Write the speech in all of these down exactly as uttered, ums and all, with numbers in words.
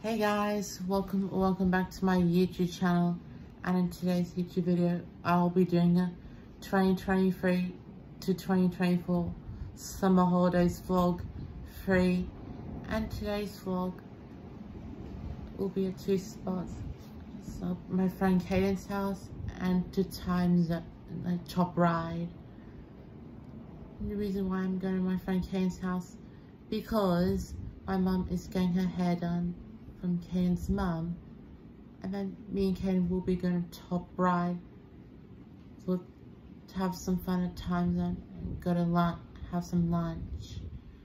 Hey guys, welcome welcome back to my YouTube channel, and in today's YouTube video I'll be doing a twenty twenty-three to twenty twenty-four summer holidays vlog free, and today's vlog will be at two spots. So my friend Kayden's house and to Timezone, like Top Ryde. And the reason why I'm going to my friend Kayden's house because my mum is getting her hair done from Kayden's mum, and then me and Kayden will be going to Top Ryde for to have some fun at Timezone and go to lunch, have some lunch.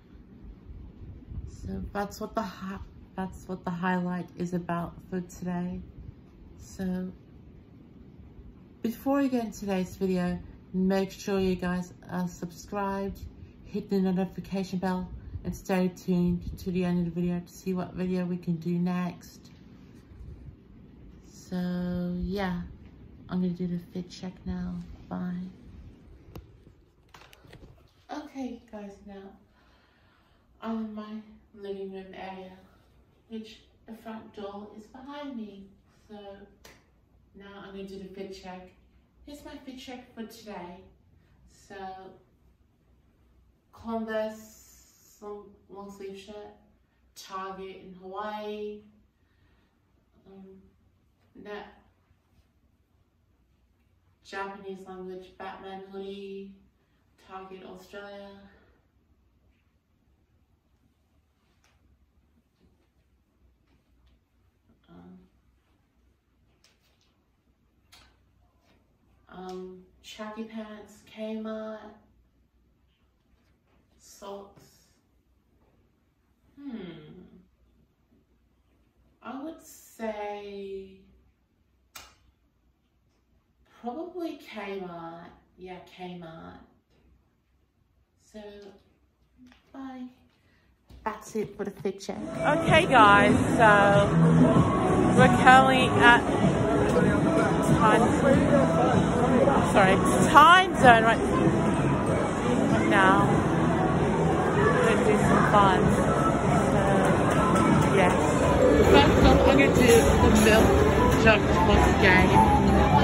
So that's what the hi that's what the highlight is about for today. So before we get into today's video, make sure you guys are subscribed, hit the notification bell, and stay tuned to the end of the video to see what video we can do next. So yeah, I'm gonna do the fit check now. Bye. Okay guys, now I'm in my living room area, which the front door is behind me. So now I'm gonna do the fit check. Here's my fit check for today. So Converse long, long sleeve shirt, Target in Hawaii, um, that Japanese language Batman hoodie, Target Australia, um, um, tracky pants, Kmart, socks. Hmm. I would say probably Kmart. Yeah, Kmart. So, bye. That's it for the fit check. Okay, guys. So we're currently at time. Sorry, Timezone right, right now. We're gonna do some fun. Yes. First off, I'm going to do the milk jug toss game.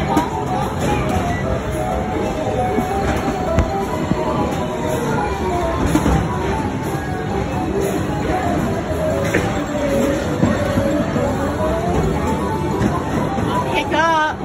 Pick up.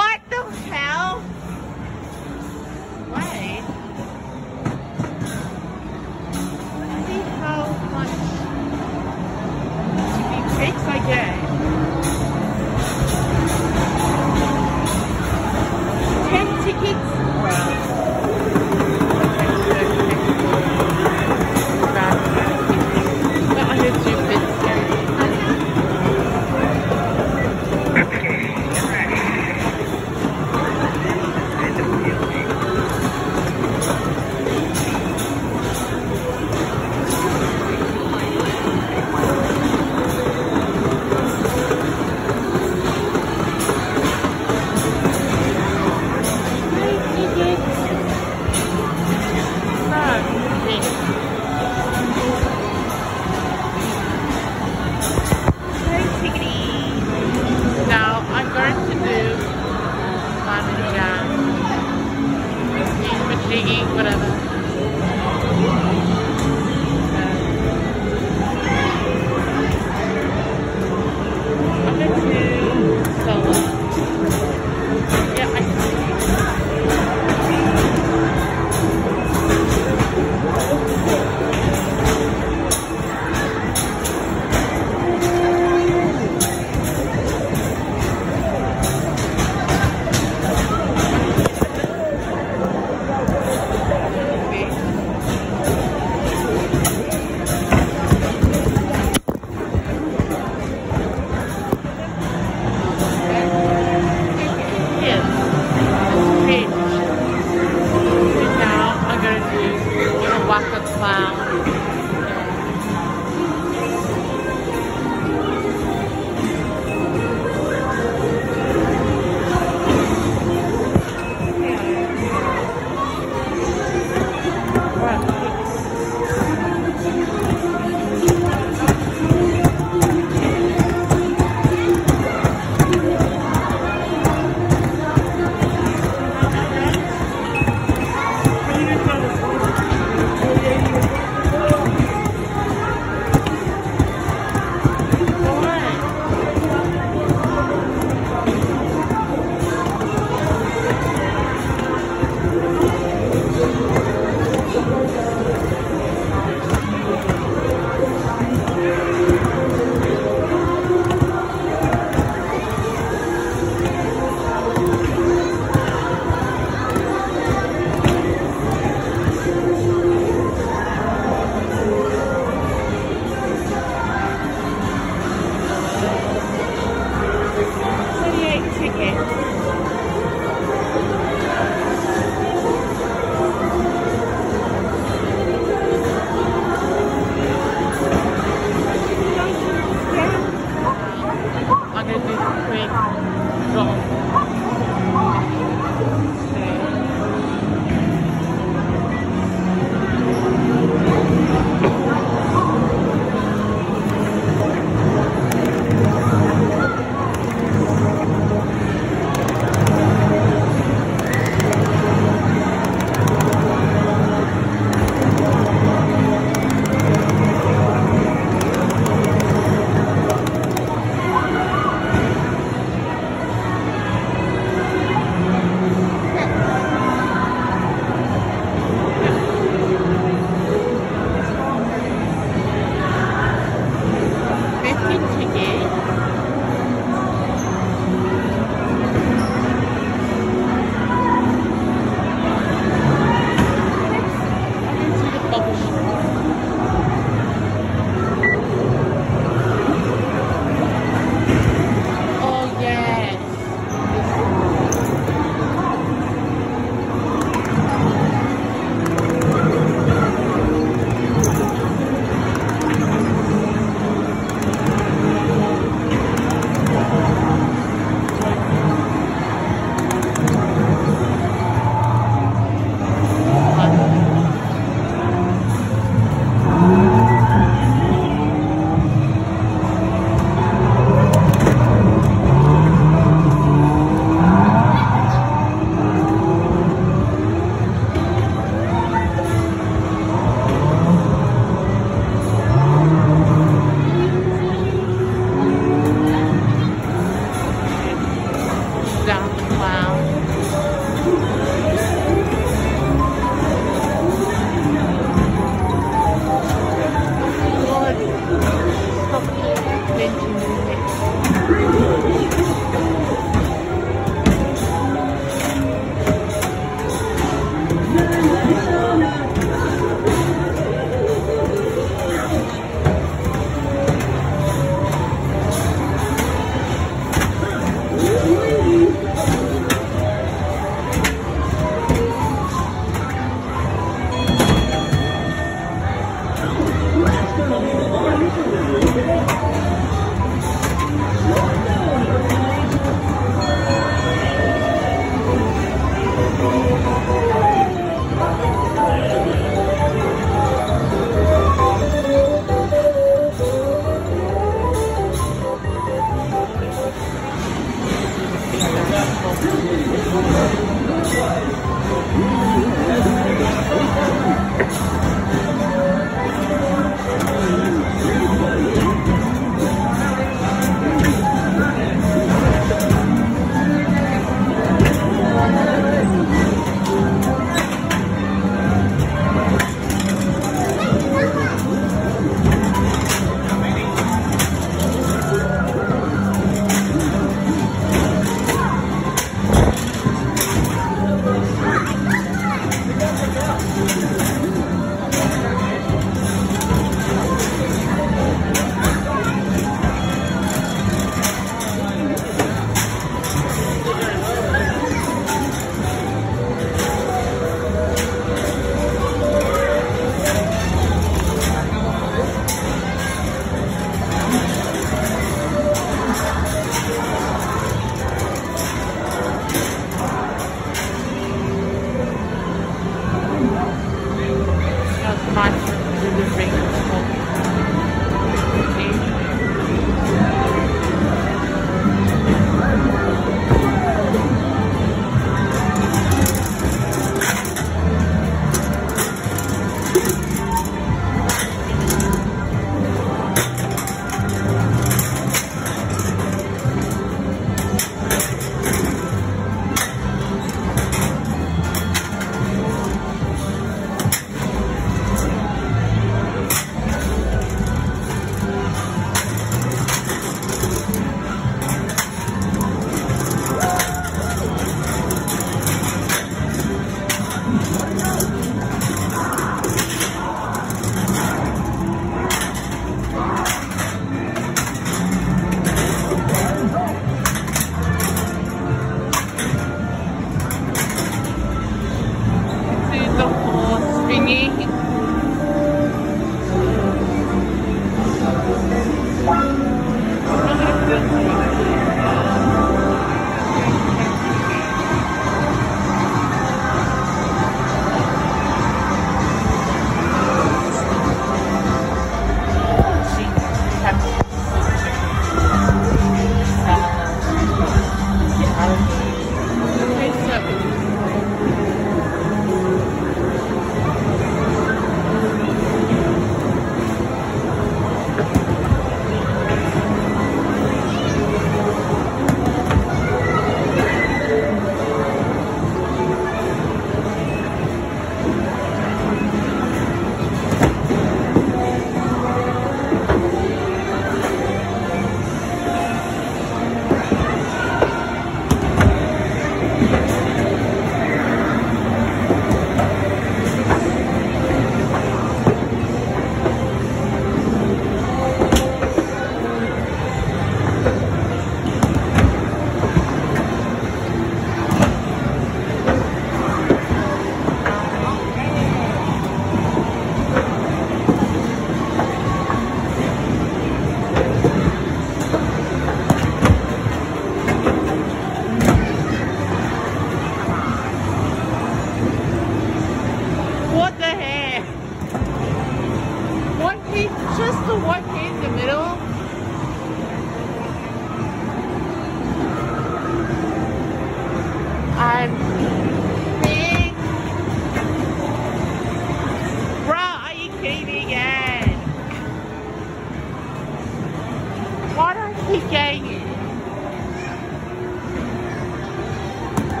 What are we getting?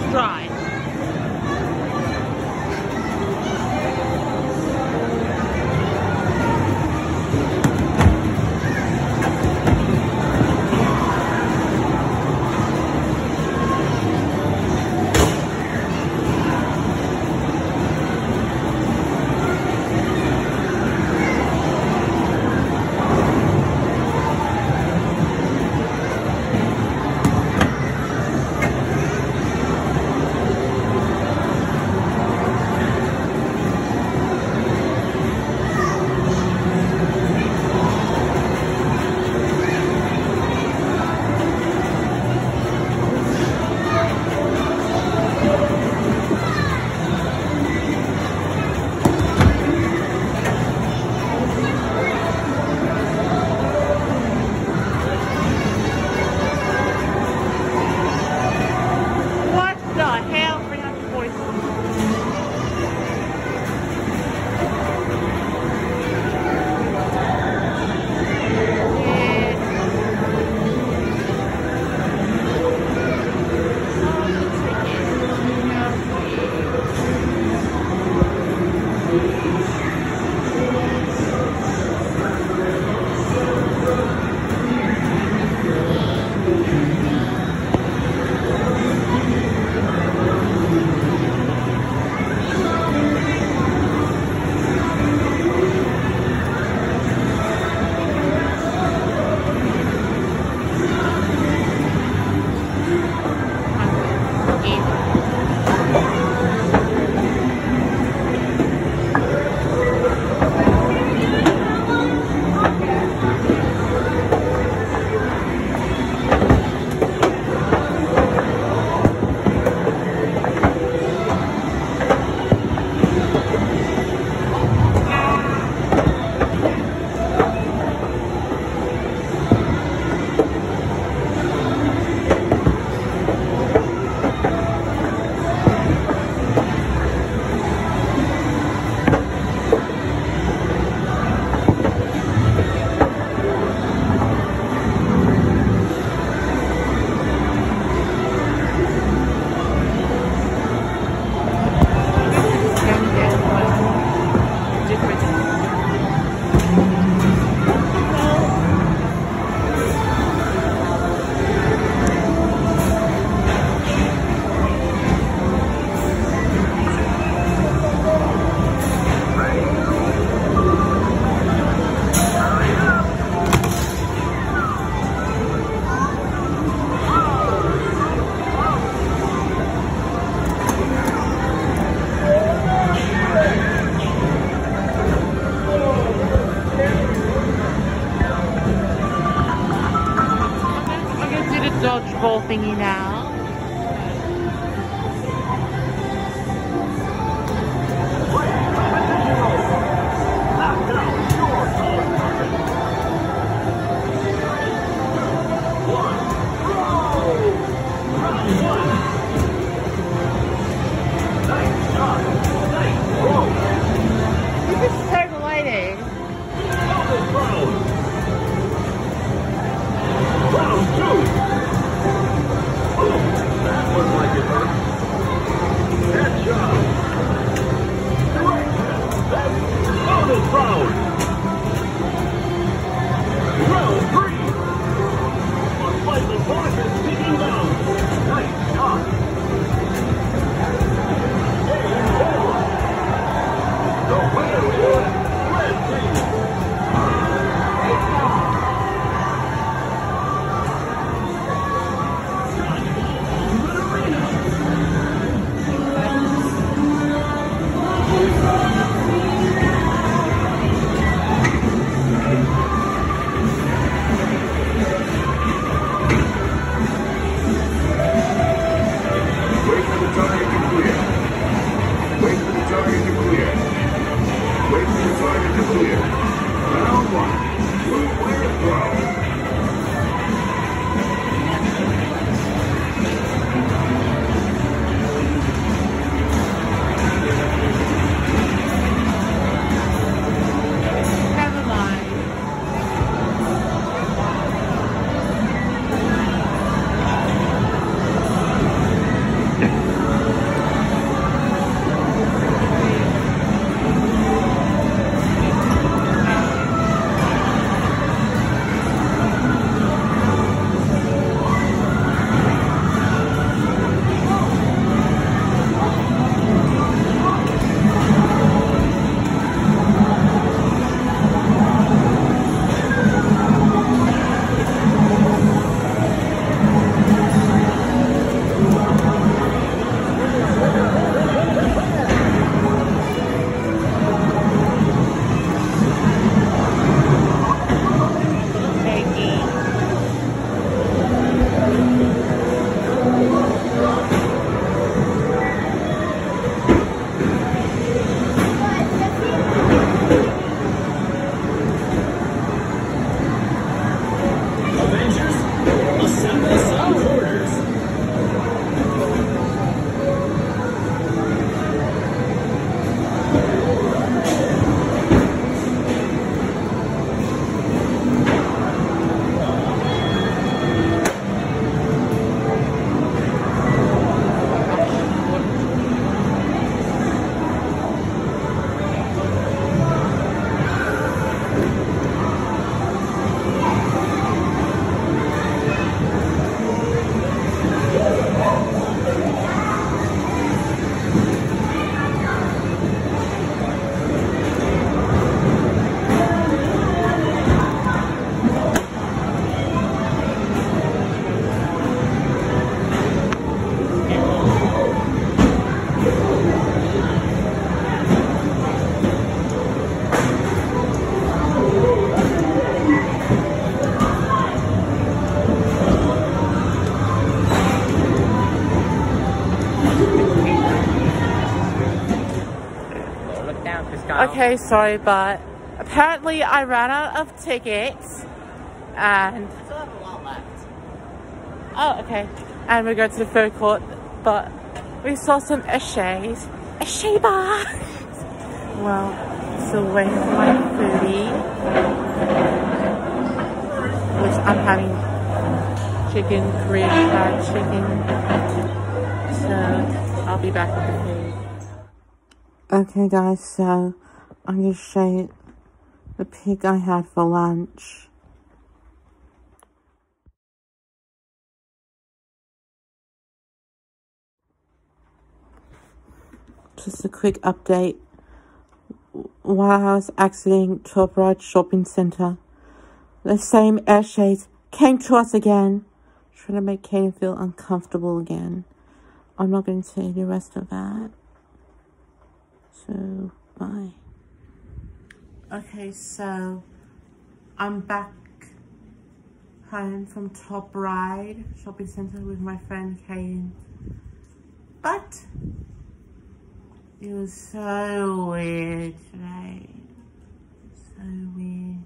dry. Dodgeball thingy now. This is so delighting. Round two. Okay, sorry, but apparently I ran out of tickets and I still have a lot left. oh, okay. And we go to the food court, but we saw some eshays. Eshay bar! Well, still waiting for my foodie, which I'm having chicken, Korean fried chicken. So I'll be back with the food. Okay guys, so I'm going to show you the pig I had for lunch. Just a quick update. While I was exiting Ryde Shopping Centre, the same eshays came to us again, trying to make Kayden feel uncomfortable again. I'm not going to tell you the rest of that. So, bye. Okay, so I'm back home from Ryde Shopping Centre with my friend Kayden. But it was so weird today. So weird.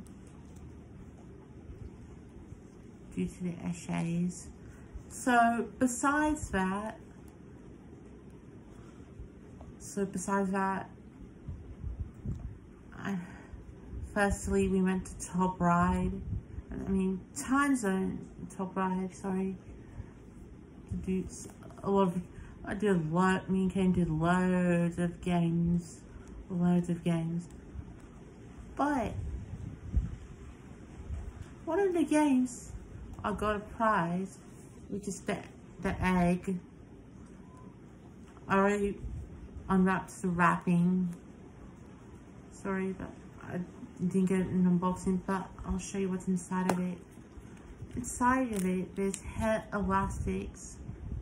Due to the eshays. So besides that, so besides that, I, firstly we went to Ryde. I mean Timezone, Ryde. Sorry. To do a lot of. I did a lot. Me and Kayden did loads of games, loads of games. But one of the games, I got a prize, which is the the egg. I already unwrapped the wrapping. Sorry, but I didn't get an unboxing. But I'll show you what's inside of it. Inside of it, there's hair elastics.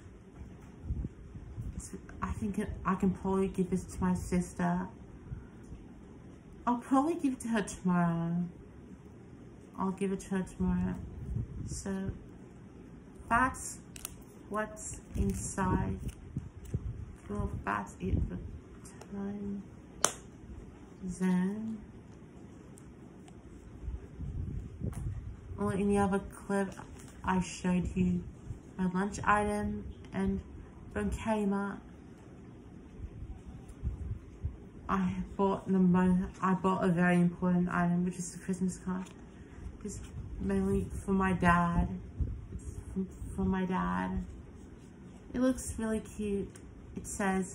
I think it, I can probably give this to my sister. I'll probably give it to her tomorrow. I'll give it to her tomorrow. So that's what's inside. Well, that's it for Timezone. Well, in the other clip, I showed you my lunch item and from Kmart. I bought the most, I bought a very important item, which is the Christmas card. It's mainly for my dad. It's from, from my dad. It looks really cute. It says,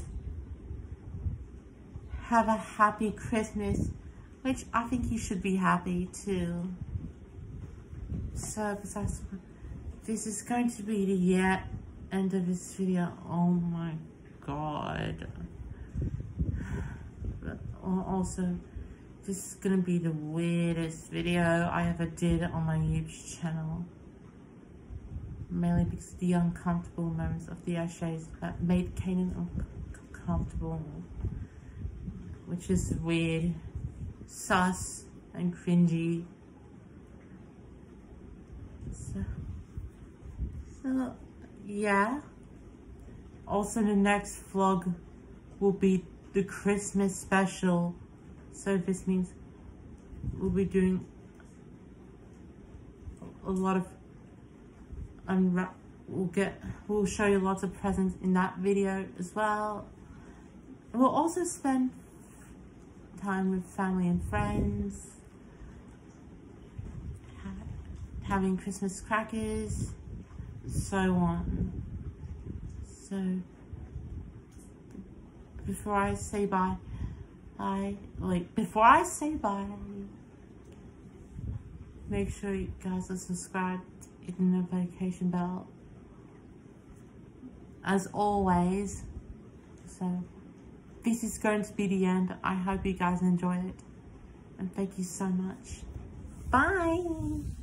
"Have a happy Christmas," which I think you should be happy too. So besides, this is going to be the end of this video. Oh my god. Also, this is gonna be the weirdest video I ever did on my YouTube channel. Mainly because of the uncomfortable moments of the eshays that made Kayden uncomfortable. Which is weird, sus, and cringy. So, so yeah. Also, the next vlog will be the Christmas special, so this means we'll be doing a lot of unwrap. We'll get, we'll show you lots of presents in that video as well. We'll also spend time with family and friends, ha having Christmas crackers, so on. So before I say bye, I like before I say bye, make sure you guys are subscribed, hit the notification bell. As always, so this is going to be the end. I hope you guys enjoyed it, and thank you so much. Bye.